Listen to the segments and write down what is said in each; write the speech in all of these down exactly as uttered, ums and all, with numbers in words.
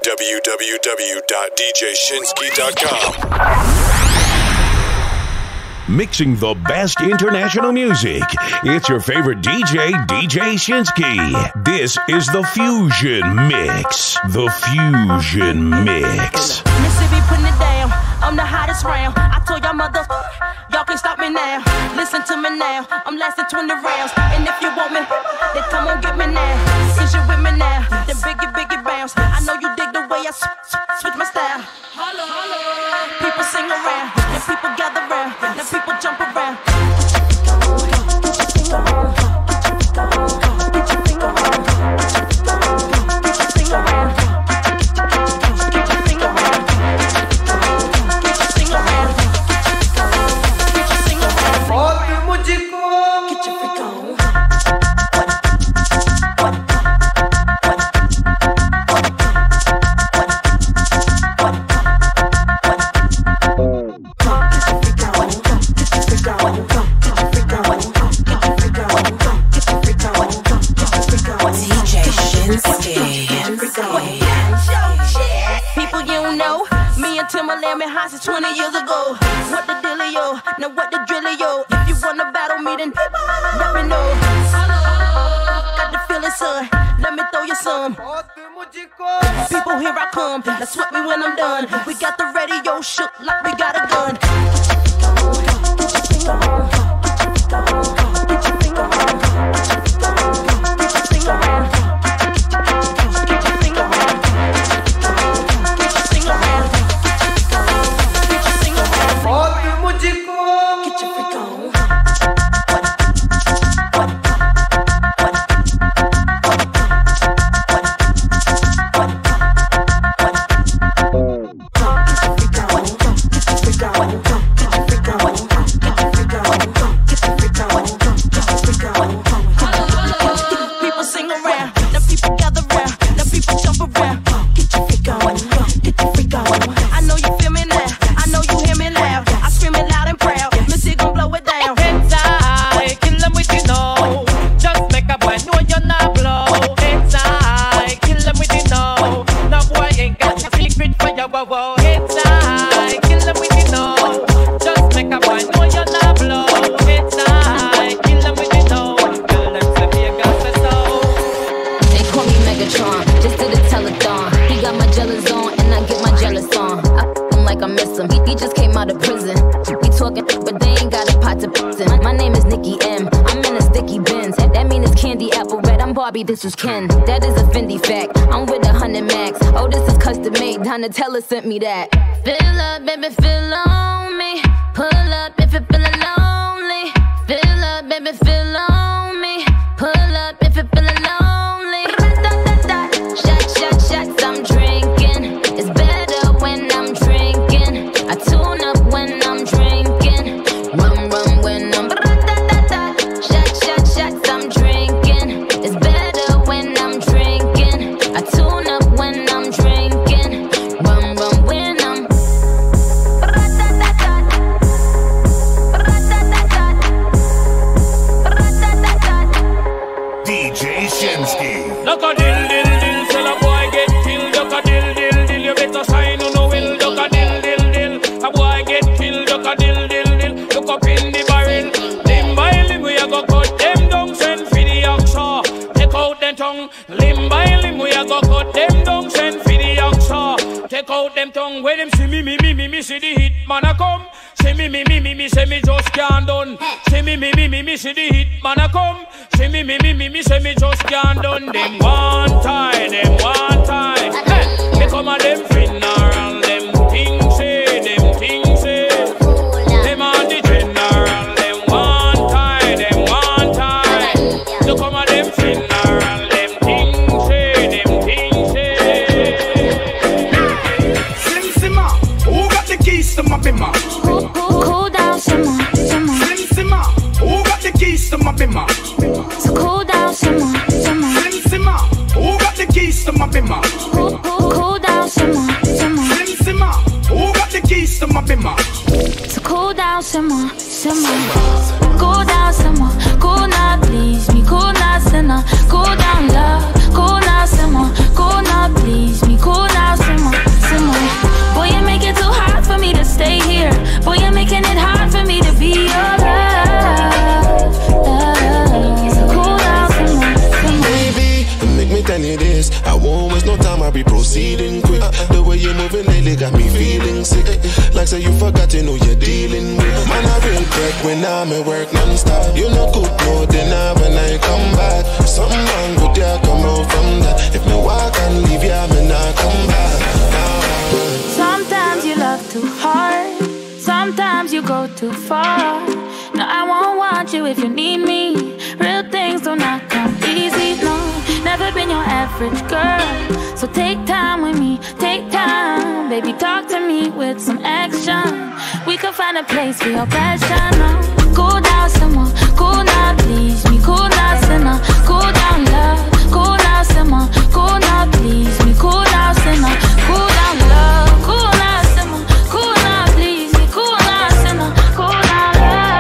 w w w dot d j shinsky dot com. Mixing the best international music. It's your favorite D J, D J Shinsky. This is the Fusion Mix. The Fusion Mix. Mississippi putting it down. I'm the hottest round. I told y'all mother, y'all can't stop me now. Listen to me now. I'm lasting twenty rounds. And if you want me, then come on get me now. Since you with me now, then biggie, biggie bounce. I know you dig the way I sw sw switch my style. Holla, holla. People sing around, and people gather round, and people jump around. Since twenty years ago, what the dealio? Now what the drillio? If you wanna battle me, then let me know. Got the feeling, son. Let me throw you some. People, here I come. Now sweat me when I'm done. We got the radio shook like we got a gun. This is Ken, that is a Fendi fact. I'm with a hundred max. Oh, this is custom made. Donatella sent me that. Fill up, baby, fill on me. Pull up if you feelin' lonely. Fill up, baby, fill on me. Pull up if you feelin' lonely. Shot, shot, shots, I'm drinking. It's better when I'm drinking. I tune up when I'm drinking. Rum, rum when I'm. Shot, shot, shots, I'm drinking. It's better when I'm drinking. I tune up when I'm drinking. Rum, rum when I'm. D J Shinsky. Look a dill, dill, dill, till a boy get killed. Look a dill, dill, dill, you better sign on no will. Look a dill, dill, dill, a boy get killed. Look a dill, dill, dill, look up in the barrel. Limb by limb, we a go cut them down. Send for the oxa, take out them tongue. Limb by limb, we a go cut them down. Send for the oxa, take out them tongue. When them see me, me, me, me, me, see the hit man a come. See me, me, me, me, me, say me just can't done. See me, me, me, me, me, see the hit man a come. See me, me, me, me, me, say me just can't done. Them one time, them one time. Hey, they come a them funeral, them things say, them things say. Them on the general, them one time, them one time. They come a them funeral, them things say, them things say. Slim Simma, who got the keys to my bimmer? Cool down, simmer, simmer. Slim Simma, who got the keys to my bimmer? So cool down, simmer, simmer. Slim Simma, who got the keys to my bimmer? Cool, cool, cool down, simmer, simmer. Slim Simma, who got the keys to my bimmer? So cool down, simmer, simmer. Cool down, simmer. Cool now, please me. Cool now, sinner. Cool down, love. Cool now, simmer. Cool now, please me. Cool now, time I be proceeding quick. The way you're moving lately got me feeling sick. Like say you forgot you know you're dealing with. Man, I real crack when I'm at work non-stop. You know good more than I when I come back. Something wrong with ya, come out from that. If me walk and leave ya, me not come back. Nah. Sometimes you love too hard. Sometimes you go too far. No, I won't want you if you need me. Real things do not come easy, no. Never been your average girl. So take time with me, take time. Baby, talk to me with some action. We can find a place for your passion, no. Cool down someone, cool now, please me. Cool now, sinner, cool down, love. Cool now, simmer, cool now, please me. Cool now, sinner, cool down, love. Cool now, simmer, cool now, please me. Cool now, sinner, cool now,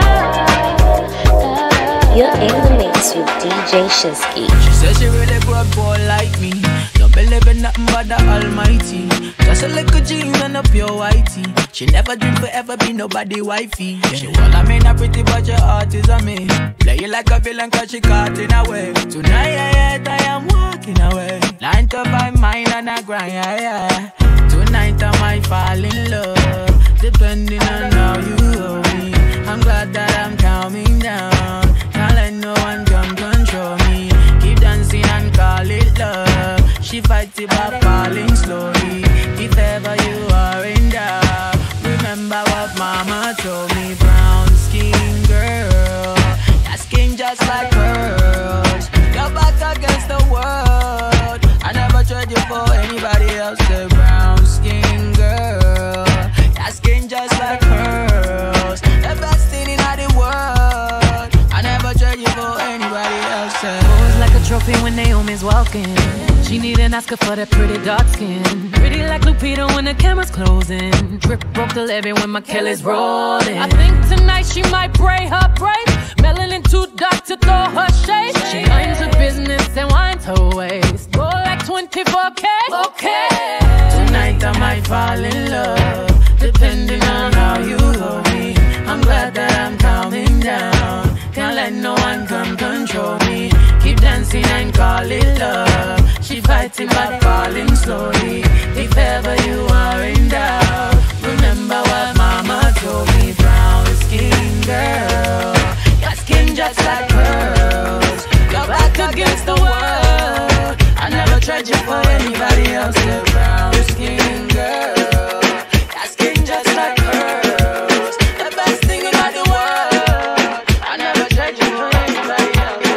love. You're in the mix with D J Shinsky. She says she really good boy like me. Don't believe in nothing but the Almighty. Just a little jeans and a pure whitey. She never dream forever be nobody wifey. Yeah. She well, I mean, a pretty but your heart is on me. Play you like a villain cause she caught in a way. Tonight, yeah, yeah, I am walking away. Nine to five, mine and I grind, yeah, yeah. Tonight I might fall in love. Depending on how you hold me. I'm glad that I'm calming down. Can't let no one come control me. Keep dancing and call it love. She fights it by falling slowly. If ever you are in doubt, remember what mama told me. Brown skin girl, that skin just like pearls. You're back against the world. I never tried you for anybody else. The brown skin girl, that skin just like pearls. The best thing in the world. I never tried you for anybody else. Pose like a trophy when Naomi's walking. She need an Oscar for that pretty dark skin. Pretty like Lupita when the camera's closing. Drip broke the levee when my Kelly's rolling. I think tonight she might braid her braids. Melanin too dark to throw her shade. She minds her business and winds her waist. Go like twenty-four K. Okay. Tonight I might fall in love. Depending on how you hold me. I'm glad that I'm calming down. Can't let no one come control me. Keep dancing and call it love. She fighting but falling slowly. If ever you are in doubt, remember what mama told me. Brown skin girl, your skin just like pearls. You're back against the world. I never tried you for anybody else. The brown skin girl, your skin just like pearls. The best thing in the world. I never tried you for anybody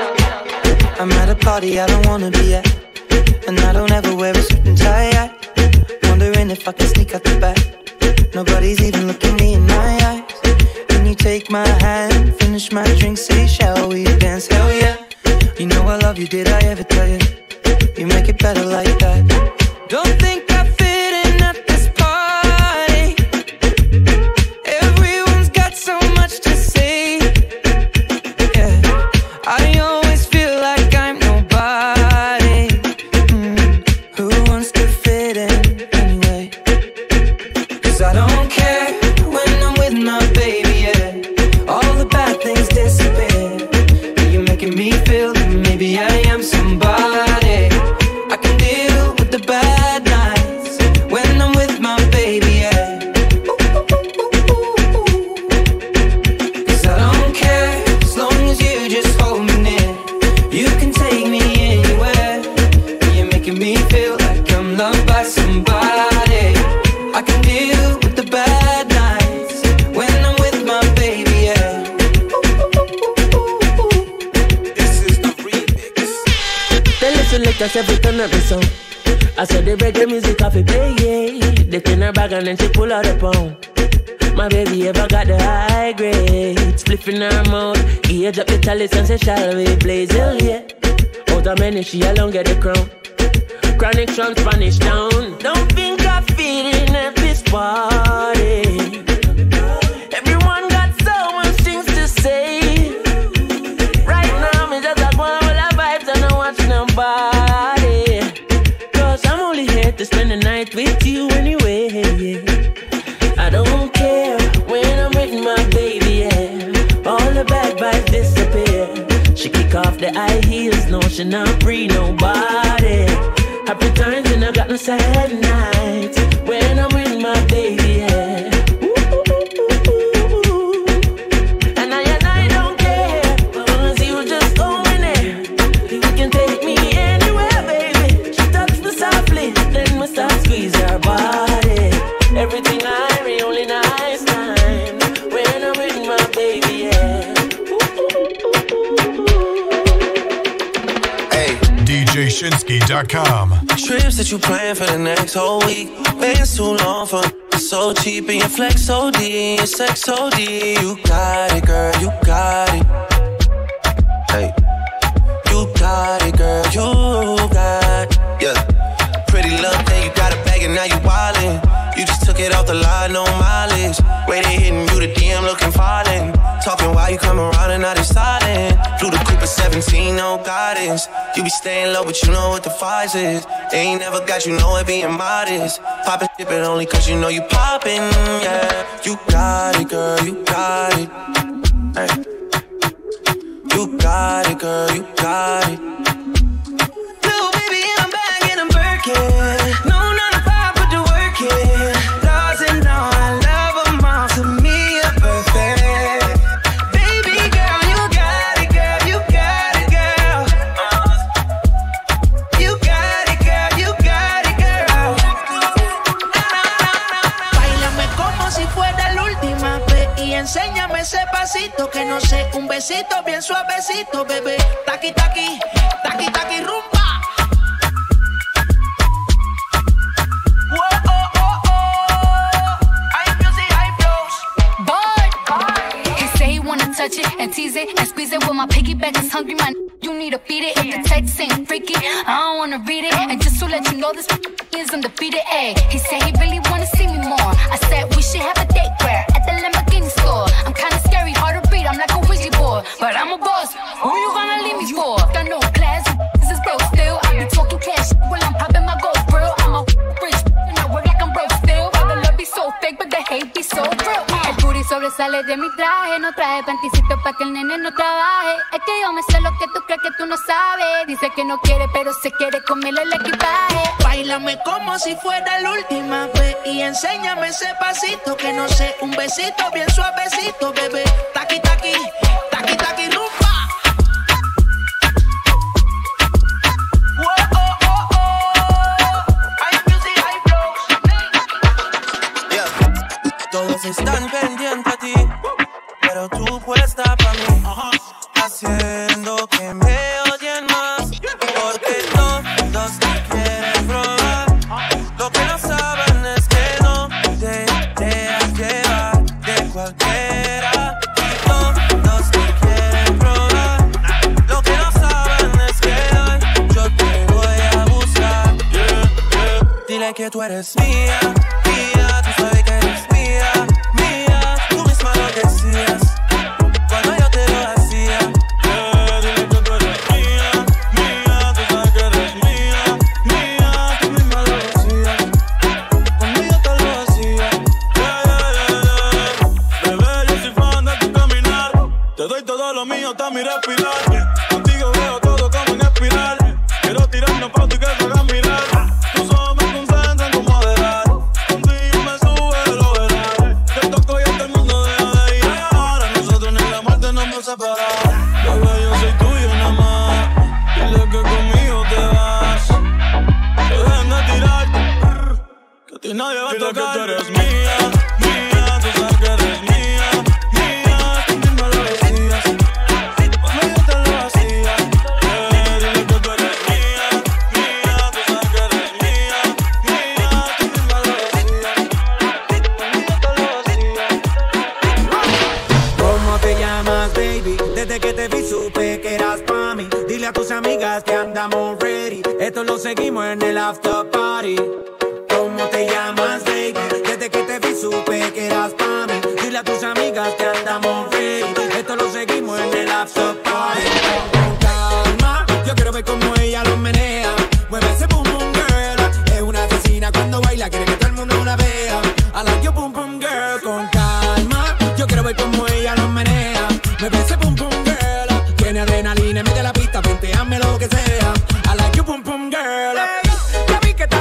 else. I'm at a party I don't wanna be at, and I don't ever wear a suit and tie. Wondering if I can sneak out the back. Nobody's even looking me in my eyes. Can you take my hand, finish my drink, say shall we dance? Hell yeah. You know I love you, did I ever tell you? You make it better like that. Don't think I fit in at this party. Everyone's got so much to say. Yeah, I always feel like I'm nobody. Mm. Who wants to fit in anyway? Cause I don't care when I'm with my baby, yeah. All the bad things disappear. You're making me feel that maybe I am somebody. I can deal with the bad nights when I'm with my baby, yeah. Cause I don't care as long as you just hold me near. You can take me anywhere. You're making me feel like I'm loved by somebody. I can deal with the bad nights when I'm with my baby, yeah. This is the remix. They listen like us every turn up the song. I said the reggae music off it play, yeah. They in her bag and then she pull out a pound. My baby ever got the high grade. Spliff in her mouth. Age up the chalice and say shall we blaze, hell yeah. Out of many she alone get the crown. Chronic from Spanish town. Don't think I fit in at this party. Everyone got so much things to say. Right now me just like one with the vibes and I watch nobody. Cause I'm only here to spend the night with you anyway, yeah. I don't care when I'm with my baby, yeah. All the bad vibes disappear. She kick off the high heels, no she not free nobody. Happy time friends and I got no sad nights when I'm with my baby, yeah. And I and I don't care, cause you just going there. You can take me anywhere, baby. She touched me softly, then we start squeeze her body. Everything I only nice time when I'm with my baby, yeah. D J Shinsky dot com. Trips that you plan for the next whole week. Bands too long for so cheap and your flex so D, your sex so D. You got it, girl, you got it. Hey, you got it, girl, you got it. Yeah, pretty little thing, you got a bag and now you wildin'. You just took it off the line, no mileage. Way they hitting you, the D M looking falling. Talking while you come around and now they silent. Flew the Cooper seventeen, no guidance. You be staying low, but you know what the fight is. They ain't never got you, know it being modest. Poppin' shit, but only cause you know you poppin', yeah. You got it, girl, you got it. Hey. You got it, girl, you got it. Little baby, I'm back and I'm Birkin. No, none of five, put the work in. Doesn't know I love them all, to me you're perfect. Baby girl, you got it, girl, you got it, girl. You got it, girl, you got it, girl. Báilame como si fuera la última vez y enséñame ese pasito que no sé, un besito bien suavecito, bebé. Taqui, taqui, taqui, taqui, rumba. Touch it and tease it and squeeze it. When my piggyback is hungry, my you need to feed it. If the text ain't freaky, I don't wanna read it. And just to let you know, this is undefeated. Ayy, he said he really wanna see me more. I said we should have a date where at the Lamborghini store. I'm kinda scary, hard to read. I'm like a Ouija board, but I'm a boss. Who you gonna leave me for? Got no class, this is broke still. I be talking cash while I'm popping my gold grill. I'm a rich and I work like I'm broke still. Why the love be so fake, but the hate be so real. El booty sobresale de mi traje, no traje panticito pa' que el nene no trabaje. Es que yo me sé lo que tú crees que tú no sabes. Dice que no quiere, pero se quiere comerle el equipaje. Báilame como si fuera la última vez y enséñame ese pasito que no sé, un besito bien suavecito, bebé. Taqui, taqui, taqui, taqui, rumba. Todos están pendientes a ti, pero tú puesta pa' mí, haciendo que me odien más, porque todos te quieren probar. Lo que no saben es que no te dejas llevar de cualquiera. Todos te quieren probar. Lo que no saben es que hoy yo te voy a buscar. Dile que tú eres mía, mía, tú sabes que eres mía, mía, tú misma lo decías cuando yo te lo hacía. Yeah, dile que tú eres mía, mía, tú sabes que eres mía, mía, tú misma lo decías cuando yo te lo hacía. Yeah, yeah, yeah, yeah. Bebé, yo soy fan de tu caminar, te doy todo lo mío hasta mi respirar. Contigo veo todo como en espiral. Quiero tirarnos fotos y que se hagan mirar. Tus ojos me concentran como adelar. Contigo me sube lo verás. Te toco y hasta el mundo deja de ir. Ahora nosotros ni la muerte nos va a separar. Bebé, yo soy tuyo nada más. Dile que conmigo te vas. Que dejen de tirarte, que a ti nadie va a tocar. Dile que tú eres mía, mía, tú sabes que eres mía, mía, tú misma lo decías cuando yo te lo hacía. Yeah, dile que tú eres mía, mía, tú sabes que eres mía, mía, tú misma lo decías cuando yo te lo hacía. ¿Cómo te llamas, baby? Desde que te vi supe que eras pa' mí. Dile a tus amigas que andamos ready. Esto lo seguimos en el after party. ¿Cómo te llamas, baby? Desde que te vi supe que eras pa' mí. Dile a tus amigas que andamos ready. Esto lo seguimos en el after party. Con calma, yo quiero ver cómo ella lo menea. Mueve ese boom boom girl. Es una asesina cuando baila, quiere que todo el mundo la vea. I like your boom boom girl. Con calma, yo quiero ver cómo ella lo menea. Mueve ese boom boom girl. Tiene adrenalina, mete la pista, venteame lo que sea. I like your boom boom girl. Hey, ya vi que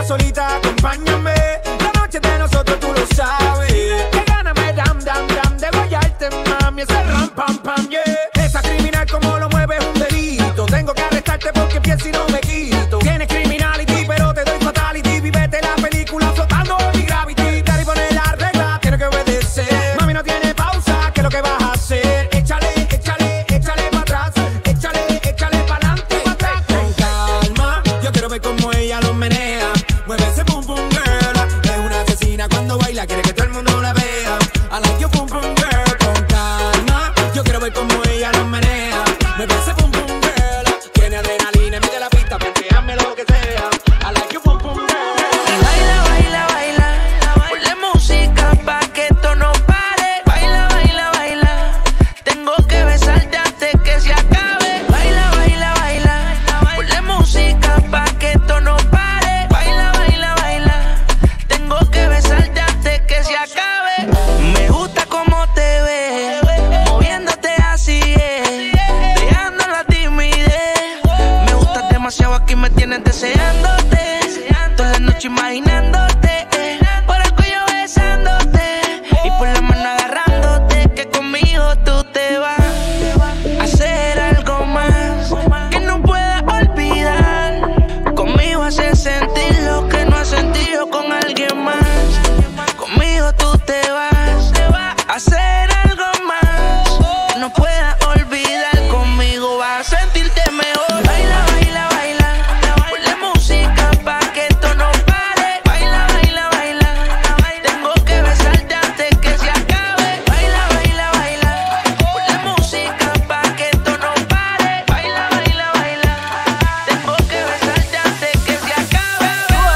estás solita, acompáñame. La noche de nosotros tú lo sabes. Que gana me dam, dam, dam de guayarte, mami. Ese ram, pam, pam, yeah. Esa criminal como lo mueve es un delito. Tengo que arrestarte porque pienso y no me quito. Tienes criminality, pero te doy fatality. Vívete la película flotando en mi gravity. Dar y poner la regla, tienes que obedecer. Mami, no tiene pausa, ¿qué es lo que vas a hacer? Échale, échale, échale para atrás. Échale, échale para adelante, para atrás. Con calma, yo quiero ver cómo ella lo menea. Mueve ese pum pum girl. Es una asesina cuando baila, quiere que todo el mundo la vea. I like your pum pum girl. Con calma, yo quiero ver cómo ella lo menea. Mueve ese pum pum girl. Tiene adrenalina, mete la pista, penteame lo que sea. I like your pum pum girl. Y baila, baila, baila. Ponle música pa' que esto no pare. Baila, baila, baila. Tengo que besarte antes que se acabe. Baila, baila, baila. Ponle música pa' que esto no pare. Baila, baila, baila. Tengo que besarte antes que se acabe. Me gusta cómo te ves, moviéndote así es, dejando la timidez. Me gustas demasiado, aquí me tienes deseándote. Toda la noche imaginándote, por el cuello besándote y por la mano agarrándote. Que conmigo tú te vas a hacer algo más que no puedas olvidar. Conmigo haces sentir lo que no has sentido con alguien más. Conmigo tú te vas a hacer algo más que no puedas olvidar. Conmigo vas a sentirte mejor. Baila, baila, baila. Ponle música pa' que esto no pare. Baila, baila, baila. Tengo que besarte antes que se acabe. Baila, baila, baila. Ponle música pa' que esto no pare. Baila, baila, baila. Tengo que besarte antes que se acabe.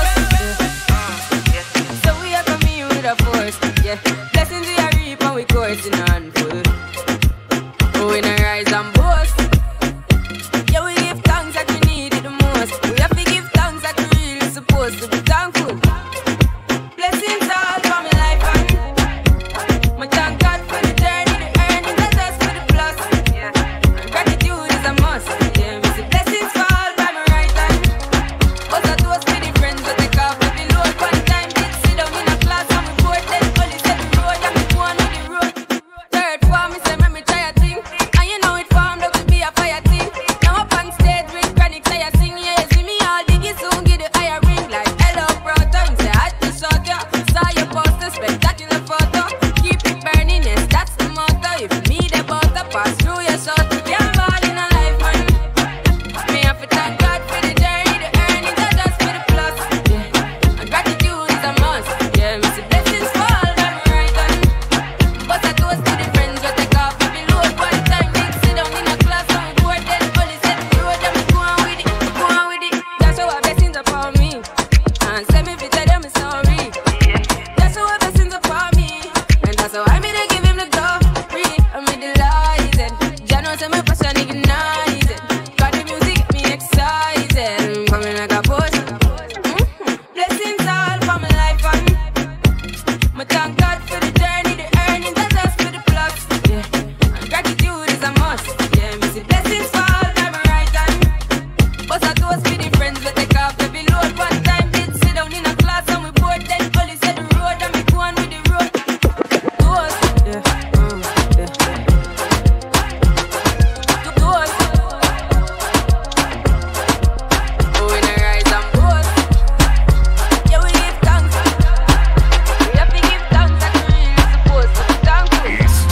So we are coming with a force, yeah. Blessings we are reap and we coursing on full. We in a rise and boast. Yeah, we give thanks that we need it the most. We have to give thanks that we really supposed to be thankful. Blessings all for my life and my thank God for the journey, the earnings, and just for the plus. Yeah, and gratitude is a must. Yeah, we say blessings fall by my right hand. But I do us with the friends that take off every load. One time did sit down in a class and we board then police said the road and we go on with the road. Third form, me say let me try a thing, and you know it formed up to be a fire thing. Now up on stage with chronic say I sing, yeah, you see me all diggy soon get the higher ring like hello brother. Me say I just shot ya, saw your poster, spectacular photo. Keep it burning, yes, that's the motto. If you need a butter, pass through your sort. Yeah, I'm all in a life, man. Me have to thank God for the journey, the earnings, and just for the plus. Yeah, and gratitude is a must. Yeah, me say blessings fall down my right hand. But I toast to the friends we take off every load. One time big sit down in a class and we board then police said the road and we go on with it, go on with it. That's how our blessings upon me, and send me fi tell them it's sorry. That's how our blessings upon me, and that's how I made to give him the glory. I'm with the lies and Jah knows say my passion ignited. Got the music get me excited. I'm coming like a boss. Mm-hmm. Blessings all for my life and my thank God for the journey, the earnings, and just for the plus. Yeah, and gratitude is a must. Yeah, me see blessings fall down my right hand. But I toast with the friends we take off every load. One time did sit down in a class and we board then police said the road and we go on with the road. Toast, yeah, mm, yeah. Toast. Oh, in a rise and boast. Yeah, we give thanks. We have to give thanks that we really supposed to be thankful.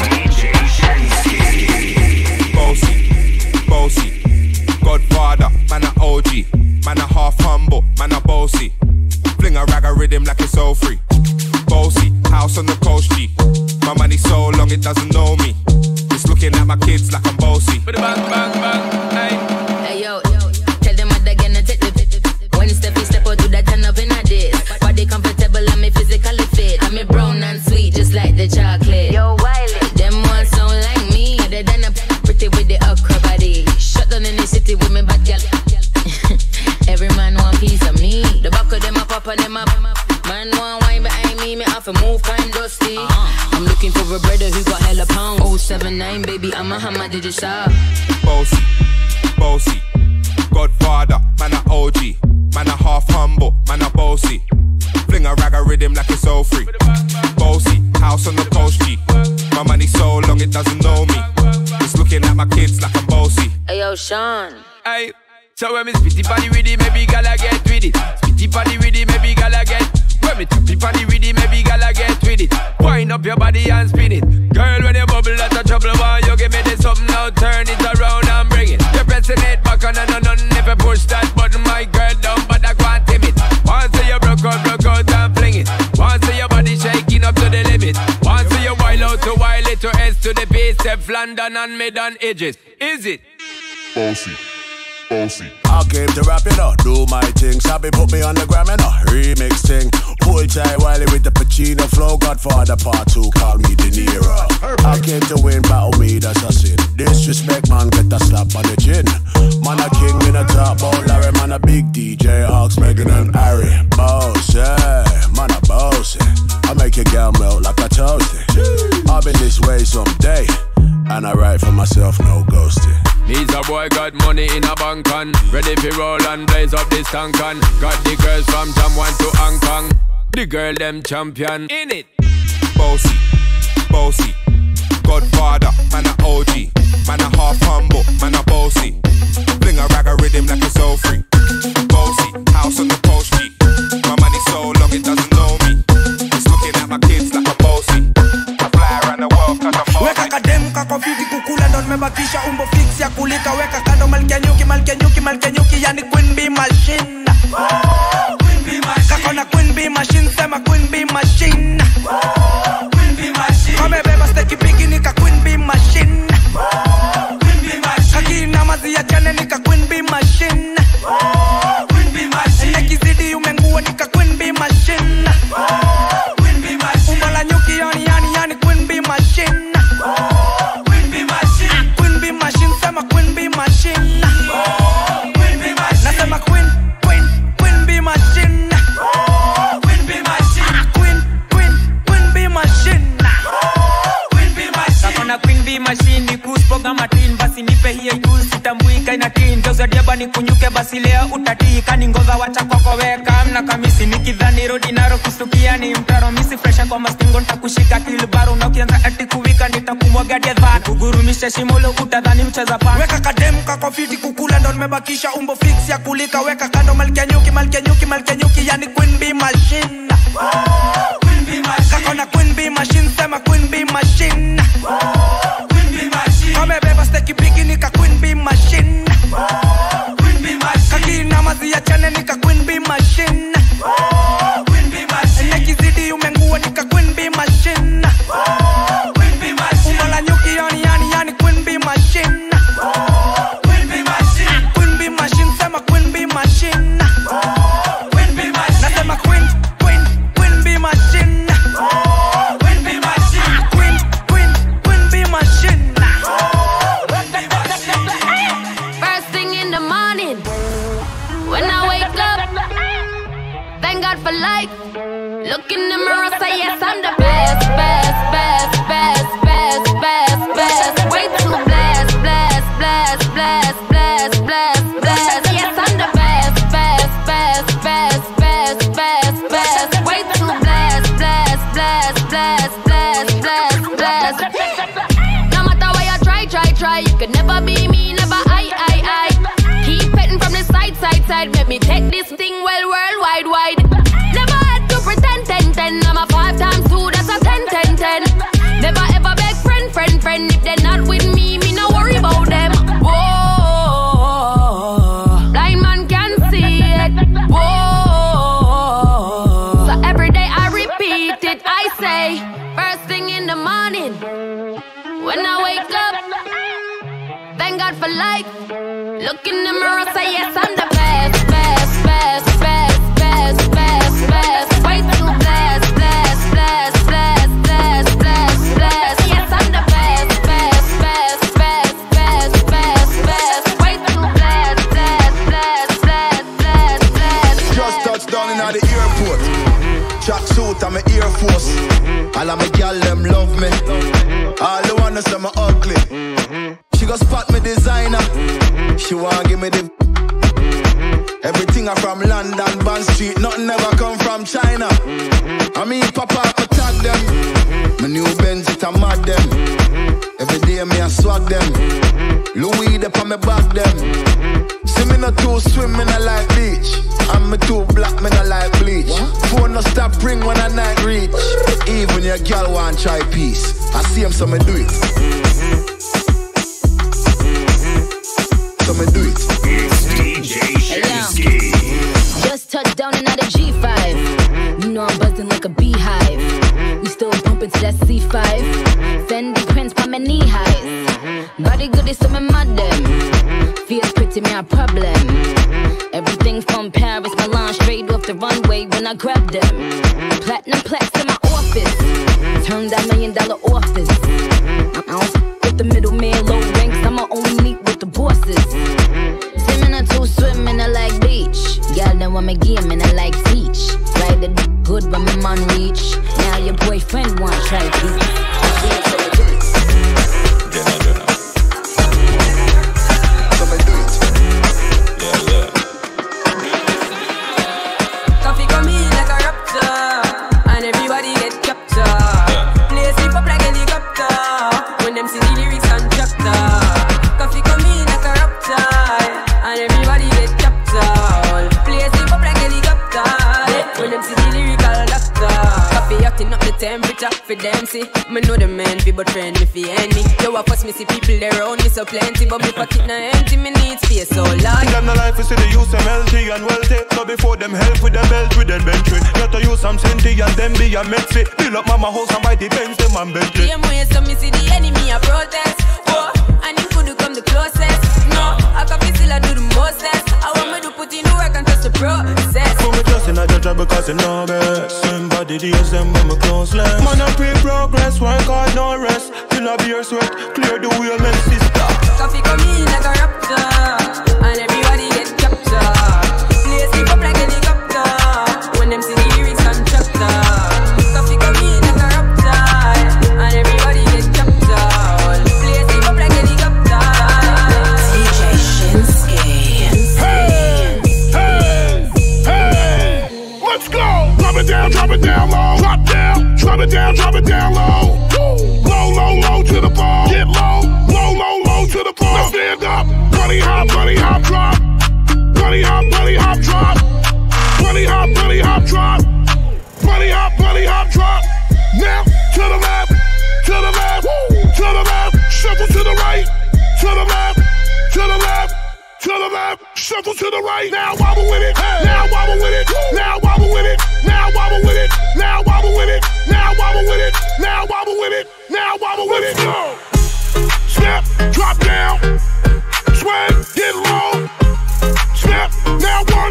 Bossy, bossy, Godfather, man a O G, man a half humble, man a bossy. Fling a rag a rhythm like it's all free. Bossy, house on the coast G. My money so long it doesn't know me. It's looking at my kids like I'm bossy. Bang, bang, bang, hey. Hey yo, tell them what they're gonna take the when step you step out to that turn up in a this. Body comfortable and me physically fit. I'm a brown and sweet just like the chocolate. Yo, Wiley, them ones sound like me. Other than a pretty with the okra body. Shut down in the city with me bad girl. Every man want piece of me. The back of them up, up and them up. Man want wine behind me, me off a move kind dusty. Uh-huh. I'm looking for a brother who got hella pounds. oh seven nine, baby, I'm a hammer, did you shop? Bossy, bossy, Godfather, man a O G, man a half humble, man a bossy. Fling a rag a rhythm like it's all free. Bossy, house on the coast G. My money so long it doesn't know me. It's looking at my kids like I'm bossy. Hey yo, Sean. Hey, so when me spitty body with it, maybe gala get with it. Spitty body with it, maybe gala get. When me tappy body with it, maybe gala get with it. Wind up your body and spin it. Girl, when you bubble, that's a trouble. Why you give me this something now? Turn it around and bring it. You're pressing it back on and on and if you push that button, my girl down, but I can't tame it. Once you broke out, broke out and fling it. Once your body shaking up to the limit. Once you wild out to wild it to S to the base, F London and mid on edges. Is it? Bossy, bossy. I came to rap it up, do my thing. Sabi put me on the gram and a remix thing. Hold tight Wiley with the Pacino flow. Godfather part two, call me De Niro. I came to win, battle me, that's a sin. Disrespect, man, get a slap on the chin. Man a king in a top, oh Larry, man a big D J, Ox, Megan and Harry. Boss, yeah, man a boss, yeah. I make your girl melt like a toasty. I've been this way someday, and I write for myself, no ghosting. He's a boy got money in a bank on. Ready for roll and blaze up this tank on. Got the girls from Jamwan to Hong Kong. The girl them champion in it. Bossy, bossy. Godfather, man a O G. Man a half humble, man a bossy. Bling a rag a rhythm like it's all free. Bossy, house on the coast G. My money so long it doesn't know me. It's looking at my kids like a bossy. I fly around the world cause I'm bossy. Weka kadem kakofiti kukula don mebakisha umbo fix ya kulika. Weka kando malkia nyuki, malkia nyuki, malkia nyuki. Yani Queen Bee Machine. Queen Bee Machine. Kakona Queen Bee Machine, sema Queen Bee Machine. Queen Bee Machine. Kame beba steki bigi nika Queen Bee Machine. Queen Bee Machine. Kaki namazi ya jane nika Queen Bee Machine. Queen Bee Machine. Neki zidi umengua nika Queen Bee Machine. Queen Bee Machine. Umbo la nyuki yani yani yani Queen Bee Machine. Queen Bee Machine. Queen Bee Machine, sema Queen Bee Machine. Queen Bee Machine. Nasema Queen, Queen, Queen Bee Machine. Queen Bee Machine. Queen, Queen, Queen Bee Machine. Queen Bee Machine. Kakona Queen Bee Machine ni kuspoga matin. Basi nipe hiye juu sitambuika inatin. Doza diaba ni kunyuke basi lea utatii. Kani ngoza wacha kwako weka mna kamisi. Nikidhani rodi naro kustukia ni mtaro. Misi fresha kwa mastingo nitakushika kilbaro. Na ukianza ati kuwika nitakumwaga diadha. Kugurumisha shimolo utadhani mcheza pan. Weka kadem kakofiti kukula ndo nimebakisha umbo fix ya kulika. Weka kando malkia nyuki, malkia nyuki, malkia nyuki. Yani Queen Bee Machine. Queen Bee Machine. Kakona Queen Bee Machine, sema Queen Bee Machine. Queen Bee Machine. Kame beba steki bigi nika Queen Bee Machine. Queen Bee Machine. Kaki namazi ya chane nika Queen Bee Machine. Queen Bee Machine. Neki zidi umengua nika Queen Bee Machine. Queen Bee Machine. Umbo la nyuki yani yani yani Queen Bee Machine. Queen Bee Machine. Queen Bee Machine, sema Queen Bee Machine. Queen Bee Machine. Nasema Queen, Queen, Queen Bee Machine. Queen Bee Machine. Queen, Queen, Queen Bee Machine. First thing in the morning, when I wake up, thank God for life. Look in the mirror, say yes, I'm the best, best, best, best, best, best, best. Way too blessed, blessed, blessed, blessed, blessed, blessed, blessed. Yes, I'm the best, best, best, best, best, best, best. Way too blessed, blessed, blessed, blessed, blessed, blessed, blessed. No matter what you try, try, try, you could never be me, never I, I, I. Keep petting from the side, side, side. Make me take this thing well, worldwide, wide. Never had to pretend, ten, ten. I'm a five times two, that's a ten, ten, ten. Never ever beg friend, friend, friend. If they're not with me, me no worry about them. Whoa, blind man can see it. Whoa, so every day I repeat it. I say, first thing in the morning, when I wake up, thank God for life. Look in the mirror, say yes, I'm the best, best, best, best, best, best, best. Way too blessed, blessed, blessed, blessed, blessed, blessed, blessed. Yes, I'm the best, best, best, best, best, best, best. Way too blessed, blessed, blessed, blessed, blessed, blessed. Just touched down in the airport. Track suit, I'm an Air Force. All of my gal them love me. All the wanna say I'm ugly. She go spot me designer. She wanna give me the. Everything I from London, Bond Street, nothing ever come from China. Mm-hmm. I mean, Papa, I tag them. Mm-hmm. My new Benz, it a mad them. Mm-hmm. Every day me I swag them. Mm-hmm. Louis, they on me back them. Mm-hmm. See me not too swim, me not like beach. And me too black, me not like bleach. What? Phone no stop ring when I night reach. Even your girl want try peace. I see him, so me do it. Mm-hmm. So me do it. It's D J Shinsky. Just touched down in the G five. You know I'm buzzing like a beehive. We still bumping to that C five. Fendi prints by my knee highs. Body good is so me mad them. Feels pretty, me a problem. Everything from Paris, Milan, straight off the runway when I grab them. Platinum plaques in my office. Turn that million dollar office. I don't f with the middleman, low ranks. I'ma only meet with the bosses. Swimming or two, swimming I like beach. Y'all know I'm a game and I like teach. Ride the d good when my man reach. Now your boyfriend want try beat. Temperature for them, see. Me know the man, be but friend me fi end me. Yo, I fuss me see people there around me so plenty, but me pocket na empty, me need space so large. Them the life is see the use them healthy and wealthy. So before them help with them belt with them bench. Got to use some senti and them be a Metsi. Build up mama house and buy the Benz, them and Bentley. Same way so me see the enemy a protest. Oh, and him could come the closest. No, I can feel still I do the mostest. I want me to put in work and trust the process. For me just in a judge because him know best. Somebody days them when me close less. Man I pray progress, work hard no rest. Till I be your sweat, clear the wheel, men sister. Coffee come in like a raptor, and everybody get captured. Play sleep up like a helicopter, when them see the lyrics contractor. Coffee come in like a raptor, and everybody get captured. Play sleep up like a helicopter. D J Shinsky. Hey, hey, hey, let's go. Drop it down, drop it down low. Drop down, drop it down, drop it down low. Low, low, low to the ball. Get low, low, low, low to the ball. Now stand up. Bunny hop, bunny hop, drop. Bunny hop, bunny hop, drop. Bunny hop, bunny hop, drop. Bunny hop, bunny hop, drop. Now to the left, to the left, to the left. Shuffle to the right, to the left, to the left, to the left. Shuffle to the right. Now wobble with it. Now wobble with it. Now wobble with it. Now wobble with it. Now wobble with it. Now wobble with it. Now wobble with it. Now wobble with it. Go. Step, drop down. Swag, get low. Step, now one.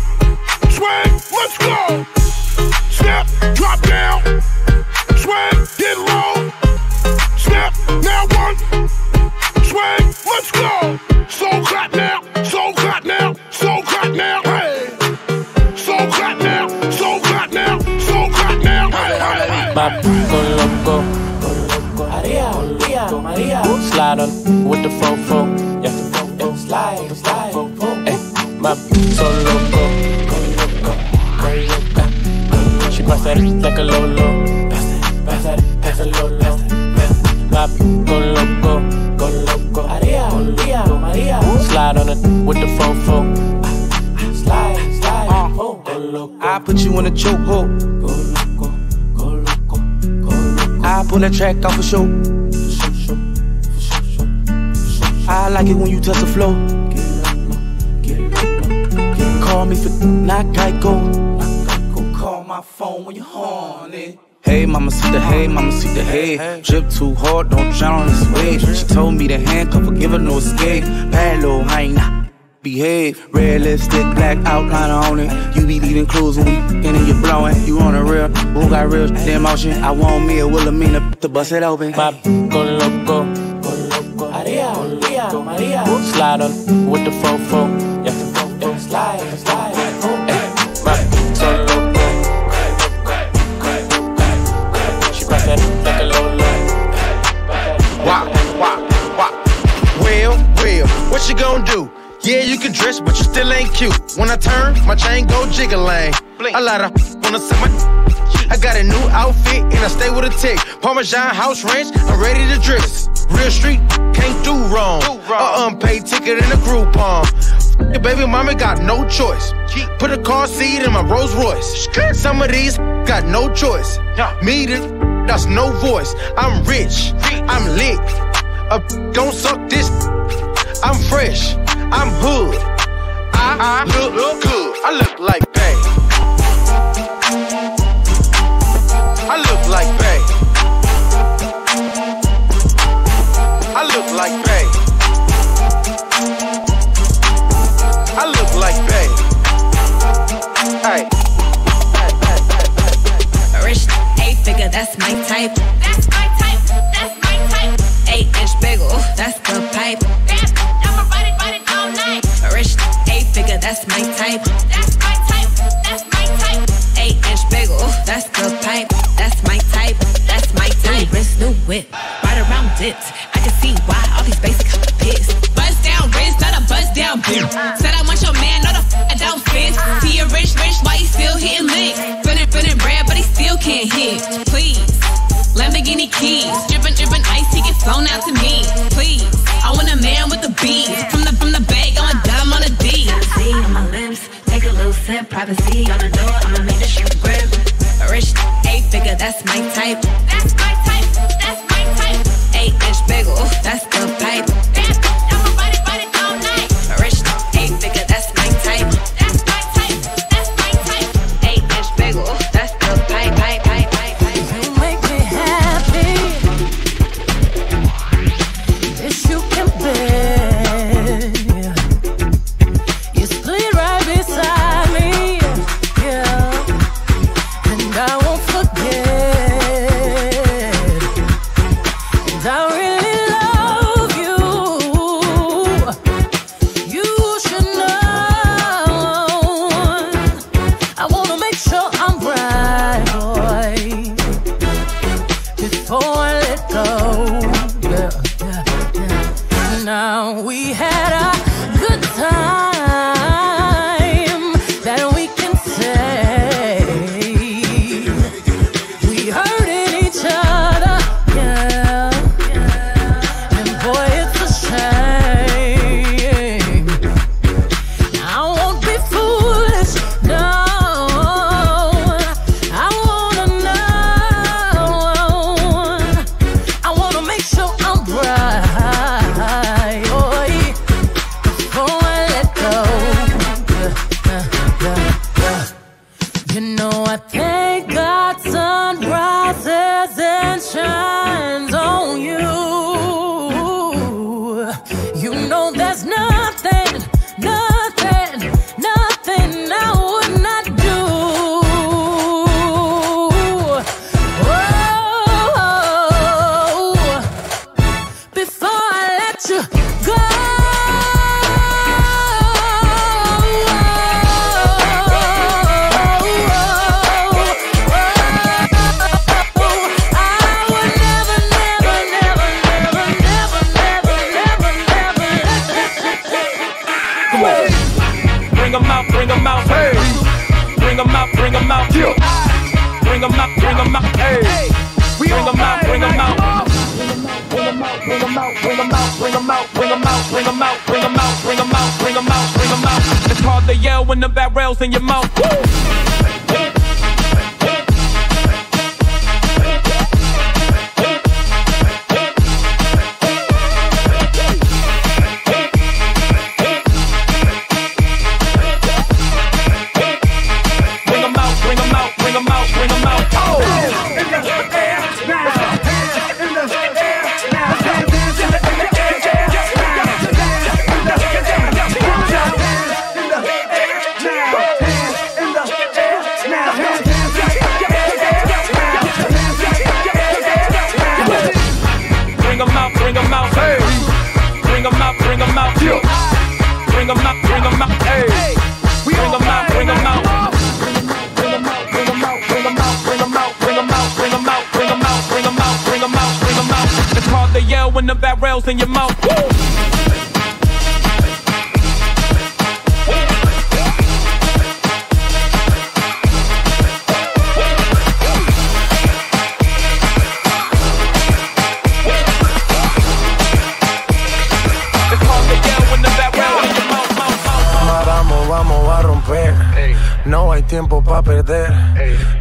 Swag, let's go. Step, drop down. Swag, get low. Step, now one. Swag, let's go. So hot now, so hot now, so hot now. Hey. So hot now, so hot now, so hot now. Hey, hey, hey. Go loco, go loco, Maria, Maria, Maria. Slide on with the fofo, yeah, yeah. Slide, slide, hey, my so loco, go loco, go loco. She pass that like a lolo, pass that, pass that, pass a lolo. My go loco, go loco, Maria, Maria, Maria. Slide on it with the fofo, slide, slide, oh, go loco. I put you in a chokehold. Go loco, go loco, go loco. I pull that track off a show. I like it when you touch the flow. Call me for not Geico. Call my phone when you're horny. Hey, mama, see the hay, mama, see the hay. Drip too hard, don't drown on this wave. She told me to handcuff her, give her no escape. Bad little hyena, behave. Red lipstick, black outliner on it. You be leaving clues when we f***ing and you blowing. You on a real, who got real damn motion? I want me a Wilhelmina to bust it open. My go loco, go loco, Maria, Maria, Maria. Slide on with the fofo, yeah, yeah. Slide, slide, hey, my so loco. She pass that like a lolo. Wow, wow, wow. Well, well, what you gonna do? Yeah, you can dress, but you still ain't cute. When I turn, my chain go jiggling. A lot of wanna set my. I got a new outfit and I stay with a tick. Parmesan house ranch, I'm ready to dress. Real street, can't do wrong. A unpaid ticket in a Groupon. Your baby mama got no choice. Put a car seat in my Rolls Royce. Some of these got no choice. Me, that's no voice. I'm rich, I'm lit. A don't suck this. I'm fresh, I'm hood. I, I look, look good. I look like Bay. I look like Bay. I look like Bay. I look like Bay. Hey. Rich, eight figure, that's my type. That's my type. That's my type. Eight inch bagel, that's the pipe. I'ma ride it, ride it all night. Rich, eight figure, that's my type. That's my type. That's my type. Eight inch bagel, that's the pipe. That's my type. That's my type. New wrist, new whip, right around dips. I can see why all these basic pissed. Buzz down wrist, not a buzz down bitch. Said I want your man, not a f I don't fit. See a rich, rich, why he still hitting licks? Feeling, feeling red, but he still can't hit. Please, Lamborghini keys, drippin', drippin' ice, he get flown out to me. Please, I want a man with the beat. From the from the bag, I'm a dime on a D. See on my lips, take a little sip. Privacy on the door, I'ma make the shit grip. Rich, eight figure, that's my type. That's my type. That's my type. Eight inch bagel, that's the pipe. I'ma ride it, ride it all night. Rich, eight figure, that's my type. That's my type. That's my type. Eight inch bagel, that's the pipe, pipe, pipe, pipe, pipe. You make me happy. Yes, you can bear. You split right beside me. Yeah. And I won't forget. And I really love you. You should know. I wanna make sure I'm right, boy, before I let go. Yeah, yeah, yeah. Now we had a good time that we can say. We hurting each other, yeah. And boy, it's a shame. I won't be foolish, no. I wanna know. I wanna make sure I'm right, boy, before I let go. Yeah, yeah, yeah, yeah. You know I thank God sun rises and shines on you. You know there's nothing, nothing, nothing I would not do. Oh, before I let you go. Come on. Bring 'em out, bring 'em out, hey. Bring 'em out, bring 'em out, yeah. Bring 'em out, bring 'em out, hey. Bring 'em out, bring 'em out. Bring 'em out, bring 'em out, bring 'em out, bring 'em out, bring 'em out, bring 'em out, bring 'em out, bring 'em out, bring 'em out, bring 'em out. It's hard to yell when the barrel's in your mouth. Woo! When the barrel's in your mouth. Woo!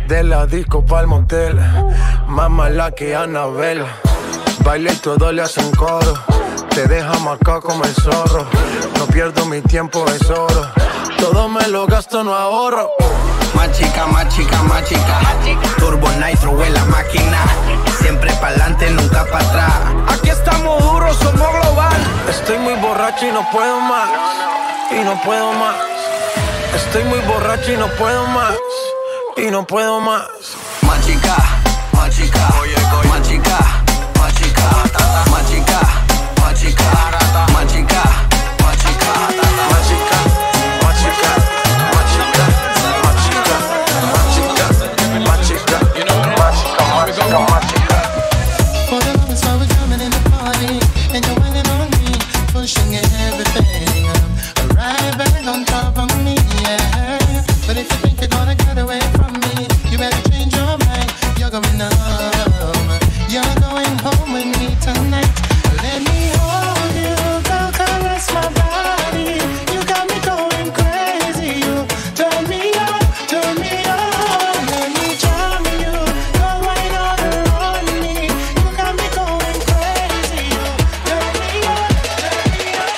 De la disco pa'l motel, más mala que Anabel. Baile y todo le hacen coro, te deja marcado como el zorro. No pierdo mi tiempo, es oro, todo me lo gasto, no ahorro. Más chica, más chica, más chica. Turbo Nitro en la máquina. Siempre pa'lante, nunca para atrás. Aquí estamos duros, somos global. Estoy muy borracho y no puedo más. Y no puedo más. Estoy muy borracho y no puedo más. Y no puedo más. Más chica, más chica. Más chica, más chica. Más chica, más chica. Más chica, más chica. Más chica, más chica. Más chica, más chica. Más chica, más chica. Más chica, más chica. For the love is why we're coming in the party. And you're waiting on me, pushing everything. Right back on top of me, yeah. But if you think you're gonna get away from me, you better change your mind. You're going home. You're going home with me tonight. Let me hold you, go caress my body. You got me going crazy. You turn me on, turn me on. Let me charm you, go right on around me. You got me going crazy. You turn me on, turn me on.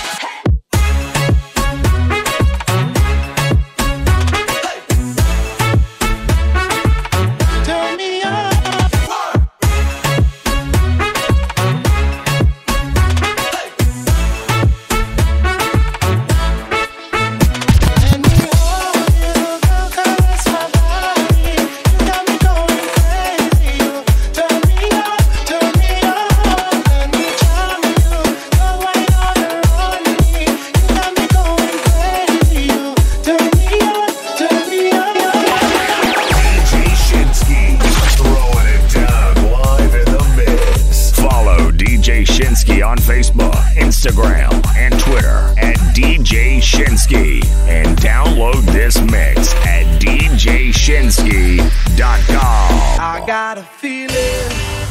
Turn me on. Follow D J Shinsky on Facebook, Instagram, and Twitter at D J Shinsky. And download this mix at D J Shinsky dot com. I got a feeling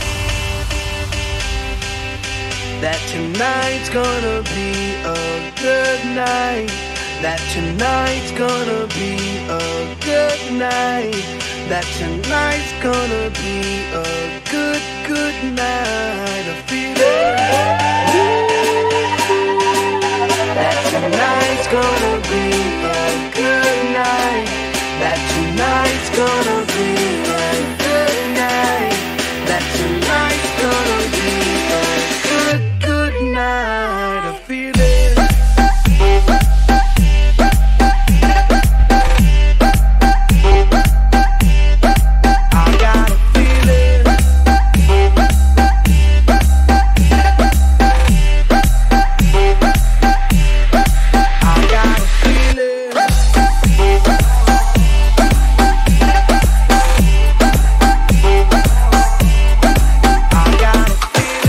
that tonight's gonna be a good night. That tonight's gonna be a good night. That tonight's gonna be a good, good night. A feeling that tonight's gonna be a good night. That tonight's gonna be a good night. That tonight's gonna be a good, good night. A feeling. I got a feeling. I got a feeling. I got a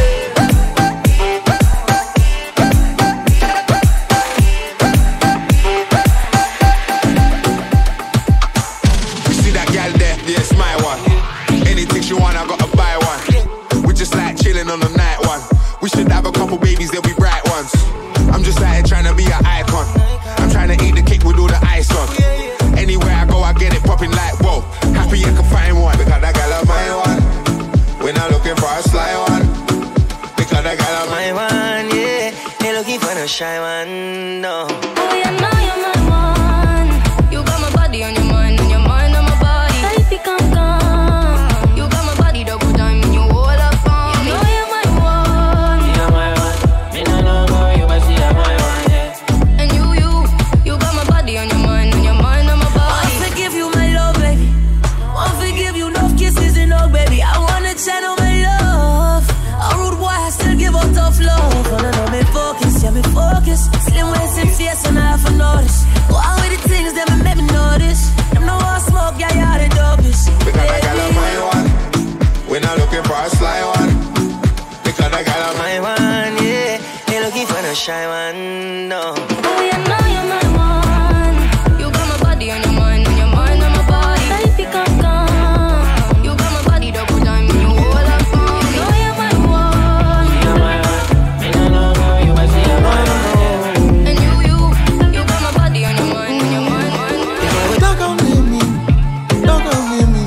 You see that gal there? Yeah, it's my one. Anything she want, I gotta buy one. We just like chilling on the night one. We should have a couple babies, they'll be bright ones. I'm just like trying to be an icon. I'm trying to eat the cake with all the ice on. Anywhere I go, I get it popping like whoa. Happy I can find one. Because that gal of my one. We're not looking for a sly one. Because that gal of my My one, yeah. Ain't looking for no shy one, no. Oh, yeah, now you're my one. You got my body on your mind, and your mind on my body. Baby, come, come. You got my body double time, and you hold up on me. You know you're my one. You're my one. Me no know more, you but see I'm my one, yeah. And you, you, you got my body on your mind, and your mind on my body. I forgive you, my love, baby. Won't forgive you, no kisses and no, baby. I wanna channel my love. A rude boy, I still give up tough love. Wanna know me focus, yeah, me focus. Slim waist and face, and I have to notice. Go on with the things that make me notice. Them no one smoke, yeah, yeah, the dopest. Because that gal of my one. We're not looking for a sly one. Because that gal of My one, yeah. Ain't looking for no shy one, no. Oh, yeah, now you're my one. You got my body on your mind, and your mind on my body. Baby, come, come. You got my body double time, and you hold up on me. You know you're my one. You're my one. Me no know more, you but see I'm my one, And you, you, you got my body on your mind, and your mind, mind, mind. Don't go near me, don't go near me.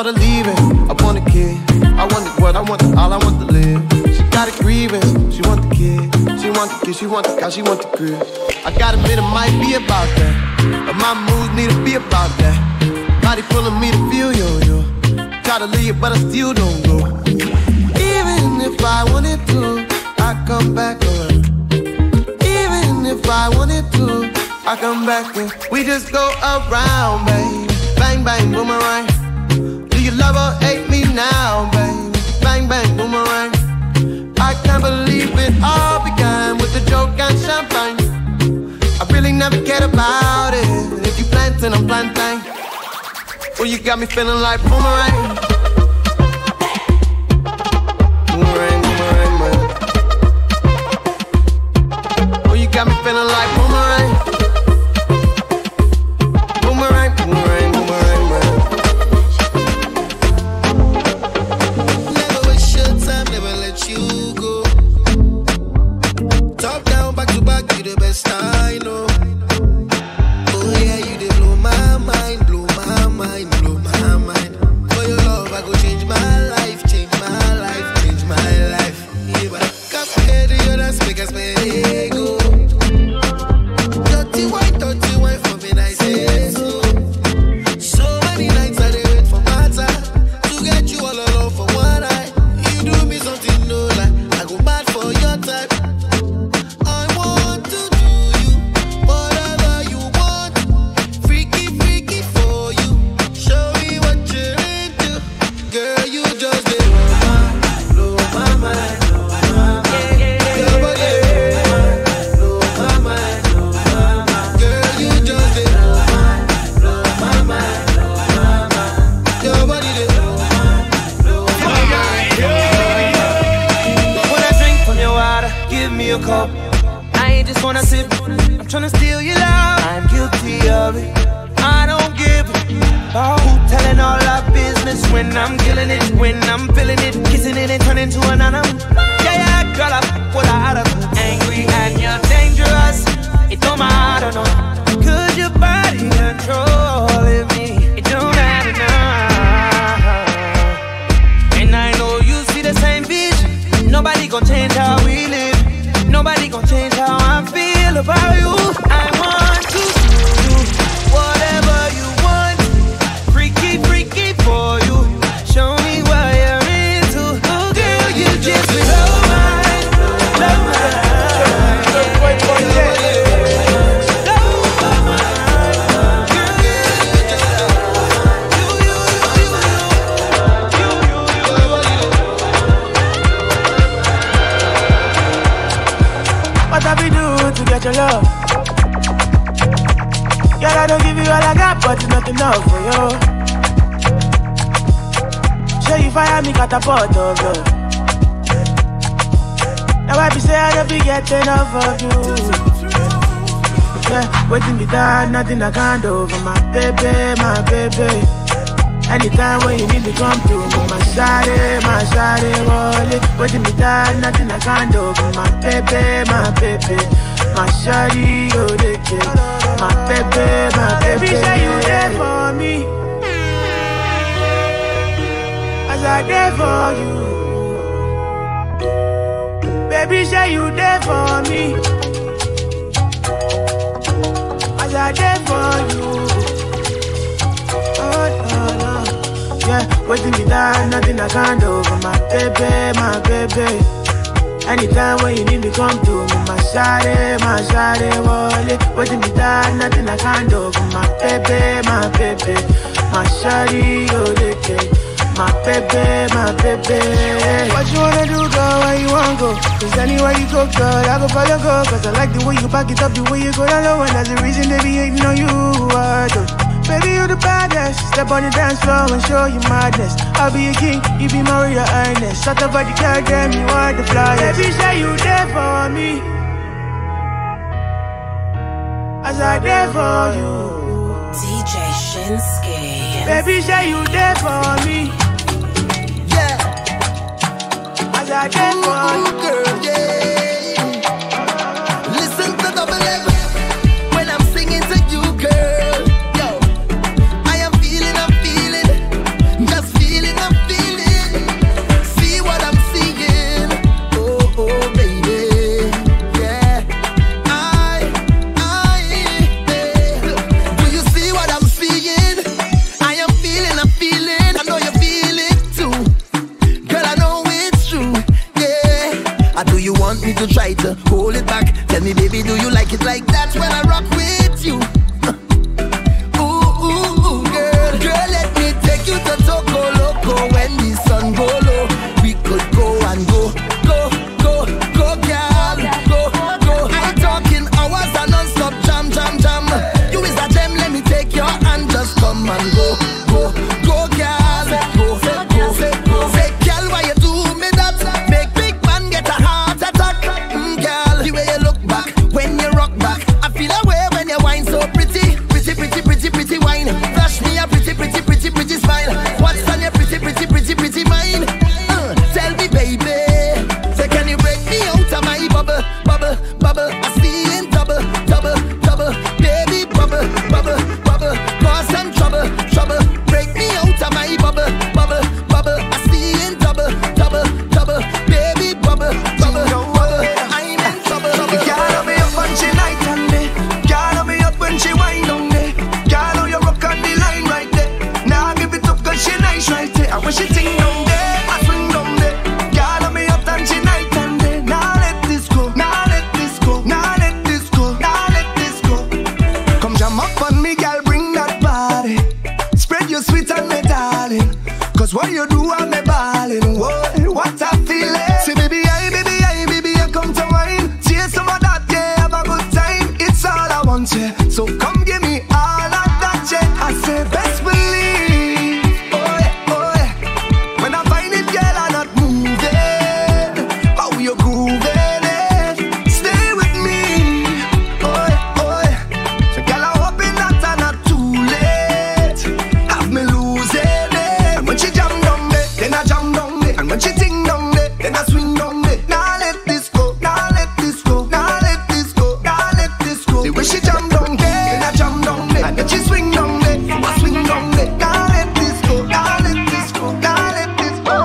thought of leaving. I want a kid, I want the what, I want the all, I want to live. She got a grievance, she want the kid, she want the kid, she want the car, she want the crib. I gotta admit it might be about that, but my mood need to be about that. Body pulling me to feel yo yo. Try to leave, but I still don't go. Even if I wanted to, I come back around. Even if I wanted to, I come back and we just go around, baby. Bang bang boomerang. Do you love or hate me now, baby? Bang bang boomerang. I can't believe it all began with a joke and champagne. I really never cared about it. If you planting, I'm planting. Well, you got me feeling like boomerang. Boomerang, boomerang, man. Oh, you got me feeling like boomerang. Boomerang, boomerang, boomerang, man. Never waste your time, never let you go. Top down, back to back, you the best I know. Oh yeah, you did blow my mind, blow my mind, blow my mind. For your love, I go change my life, change my life, change my life. Yeah, but come here to your dance, make us pay go. Dirty white, dirty white for me, I say so. So many nights I did wait for my time to get you all alone for one night. You do me something no like I go mad for your type. I want to do you whatever you want. Freaky, freaky for you. Show me what you're into. Girl, you just did blow my mind, blow my mind. Your body blow my mind, blow my mind. Girl, you just did blow my mind, blow my mind. Your body did blow my mind. When I drink from your water, give me a cup. I ain't just wanna sip, I'm tryna steal your love. I'm guilty of it, I don't give it. Oh, telling all our business when I'm killing it, when I'm feeling it, kissing it and turning to an animal. Yeah, yeah, girl, I fuck what I out of angry and you're dangerous. It don't matter, no. Could your body control me? It don't matter now. And I know you see the same vision. Nobody gon' change how we live. Nobody gon' change how I feel about you. I want to do whatever you want. Freaky, freaky for you. Show me what you're into. Oh, girl, you just blow my, blow my. What have we do to get your love? Girl, I don't give you all I got, but it's not enough for you. Show you fire me catapult of love. Now I be say I don't be get enough of you. Yeah, waiting me down, nothing I can't do for my baby, my baby. Anytime when you need me come through, my shawty, my shawty, wallet. Waiting me down, nothing I can't do for my baby, my baby. My shawty, you the kid. My baby, my baby. Baby, say you there for me. As I there for you. Baby, say you there for me. As I there for you. Oh, no, no. Yeah, waiting me down, nothing I can't do for my baby, my baby. Anytime when you need me, come to me, my shawty, my shawty, wallet. Waiting me down, nothing I can't do for my baby, my baby. My shawty, you the kid. My baby, my baby. What you wanna do, girl, where you wanna go? Cause anywhere you go, girl, I go follow, go. Cause I like the way you back it up, the way you go down low. And that's the reason they be hating on you, I do. Baby, you the baddest. Step on the dance floor and show you madness. I'll be a king, you be Maria Ernest. Shut up, but you can't get me, want the flyers. Baby, say you there for me. As I there for you. D J Shinsky. Baby, say you there for me. Yeah. As I there for you, girl, yeah. Listen to double M when I'm singing to you, girl. Yo, I am feeling, I'm feeling, just months, yeah. So come give me all of that, yeah. I say best believe, oh yeah, oh yeah. When I find it, girl, I'm not moving. How you grooving it? Stay with me, oh yeah, oh yeah. So girl, I'm hoping that I'm not too late. Have me losing it. And when she jam down me, then I jam down me. And when she ting down me, then I swing down me. Now let this go, now let this go, now let this go, now let this go. The way she jam down me, then I jam down me. And then she swing down me, I swing down me. Now let this go, now let this go, now let this go.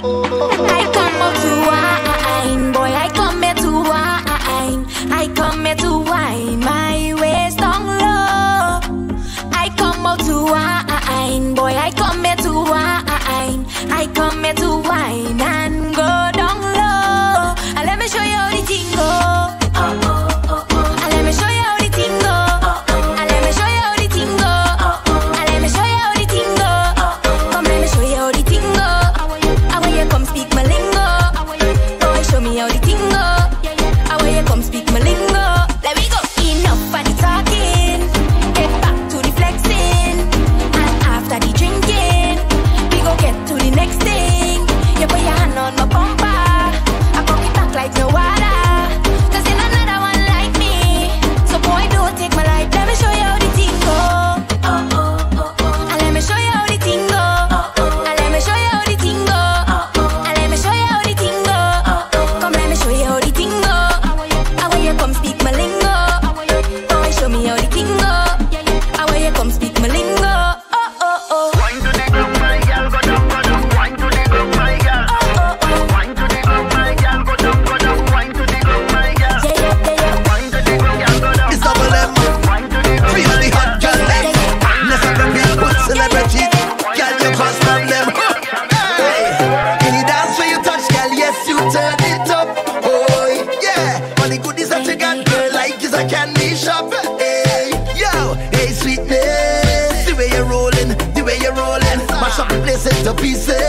I come up to wine, boy, I come here to wine. I come here to wine, my waist down low. I come up to wine, boy, I come here to wine. I come here to wine and go down low. And let me show you how the thing go. Oh, oh, oh, oh. And let me show you how the thing go. Oh, oh. And let me show you how the thing go. Oh, oh. And let me show you how the thing go. Oh, oh. Come let me show you how the thing go. I want you come speak my lingo. Boy, show me how the thing go. I want you come speak my lingo. Let me go. Enough for the talking. Get back to the flexing. And after the drinking, we go get to the next thing. You put your hand on my bumper. I pop it back like no water. Cause you're not another one like me. So boy, don't take my life. Let me show you how the thing go. Oh, oh, oh, oh. And let me show you how the thing go. Oh, oh. And let me show you how the thing go. Oh, oh. And let me show you how the thing go. Oh, oh. Come let me show you how the thing go. I want you come speak my lingo. Boy, show me how the thing go. I want you come speak my lingo. Oh, oh, oh. Wine to the ground, my girl, go down, go down. Wine to the ground, my girl. Wine to the ground, my girl, go down, go down. Wine to the ground, my girl. Wine to the ground, girl, go down. It's double M. Wine to the ground, Free on the hot girl, them. Never been big good celebrity. Girl, you cause problem. Hey, any dance where you touch, girl, yes, you turn it up. Oh, yeah. All the goodies that you got, girl, like is a candy shop. Hey, yo, hey, sweetness. The way you're rolling, the way you're rolling. Mash up the place into pieces.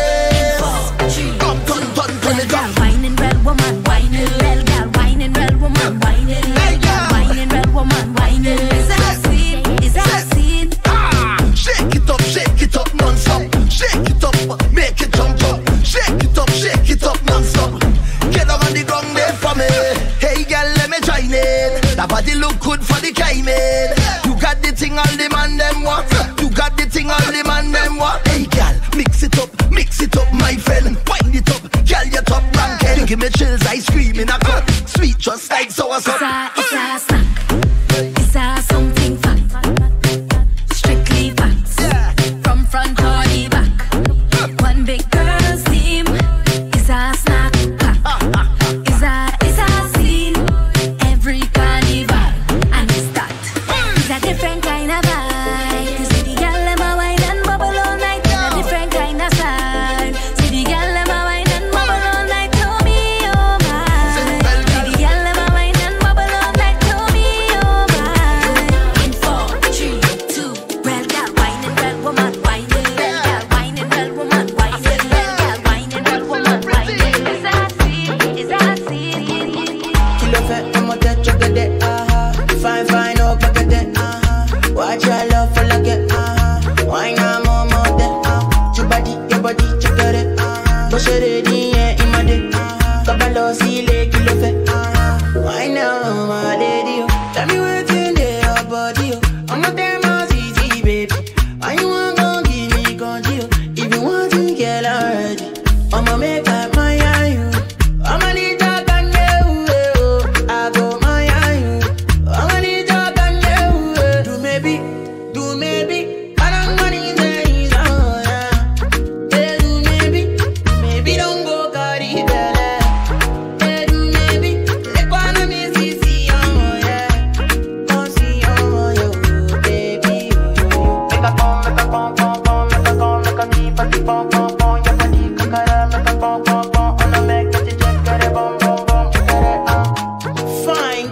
Come, turn, turn, turn it up. Whining red woman, whining red girl, whining red woman, whining red girl, whining red woman, whining. Is that sweet? Is that sweet? Ah, shake it up, shake it up non-stop. Shake it up, make it jump up. Shake it up, shake it up non-stop. Get up on the ground there for me. Hey girl, let me join in. That body look good for the climbing. You got the thing all the man them want. You got the thing all the man them want. Hey girl, mix it up, mix it up, my friend. Wind it up, girl, you top ranking. Give me chills, I scream in a cup. Sweet just like sour It's soup. a, it's a snack. It's a something fat. Strictly facts. From front or the back. One big girl's team. It's a snack pack. It's a, it's a scene. Every carnival. And it's that. It's a different kind of vibe. You see the girl them a wine and bubble all night. A different kind of style. See the girl them a wine and bubble all night. To me, oh my. See the girl them a wine and bubble all night. To me, oh my. In four, three, two. Red girl, whining red woman, whining red girl, whining red woman, whining red girl, whining red woman, whining. Is that sweet? Is that sweet? Kilo fait un modèle, tu peux dire, ah ah. Fine, fine, oh, pas que des, ah ah. Watch your love for like it, ah ah. Why not more model, ah. Your body, your body, check it, ah ah. Push it in, yeah, in my dick, ah ah. Kabalo, see, le, kilo fait, ah ah. Why not, my lady, oh. Tell me what's in there, your body, oh. I'm not there, my easy, baby. Why you want gon' give me control? If you want to get already, I'ma make up my you. I'ma need your gun, you. I go my you. I'ma need your gun, you. Do maybe, do maybe. I don't want these oh yeah. Yeah, do maybe, maybe don't go carry belly. Yeah, do maybe. Let one of me see, see, oh yeah. Come see, oh yo, baby. Make a pom, make a pom, pom, pom, make a pom, make a deep, deep, pom, pom, pom. Your body, kakara, make a pom, pom, pom. On a make it, check it, bom, bom, bom, check it, ah. Fine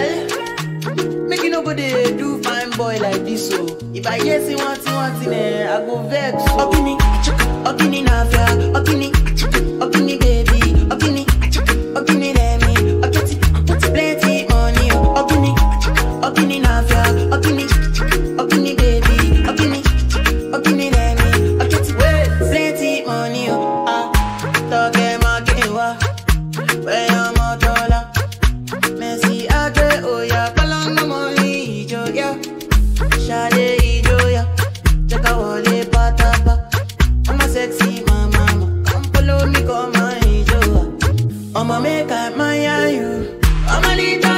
girl, make you no go there do fine boy like this, so if I hear say one thing, one thing, eh, I go vex. Okini, okini na fair, okini, okini baby, okini, okini let me, okini, plenty money, okini, okini na fair. Okini, Okini baby, Okini, Okini let me, Okiti, plenty money, oh, ah, talk my game, where I'm a dollar, Messi, Ake, oh yeah, Kalanga money, jo, yeah, Shade, jo, yeah, check out all the patapa, I'm a sexy mama, come follow me, come my jo, I'm a make up my you, I'm a little.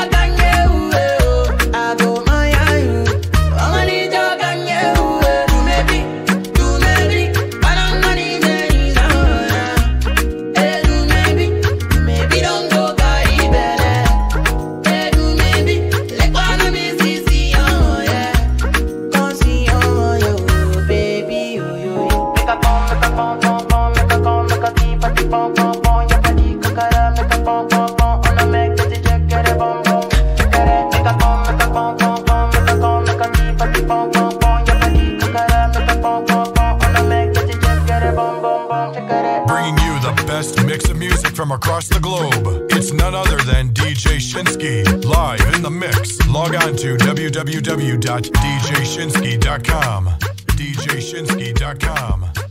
From across the globe, it's none other than D J Shinsky, live in the mix. Log on to w w w dot d j shinsky dot com. d j shinsky dot com.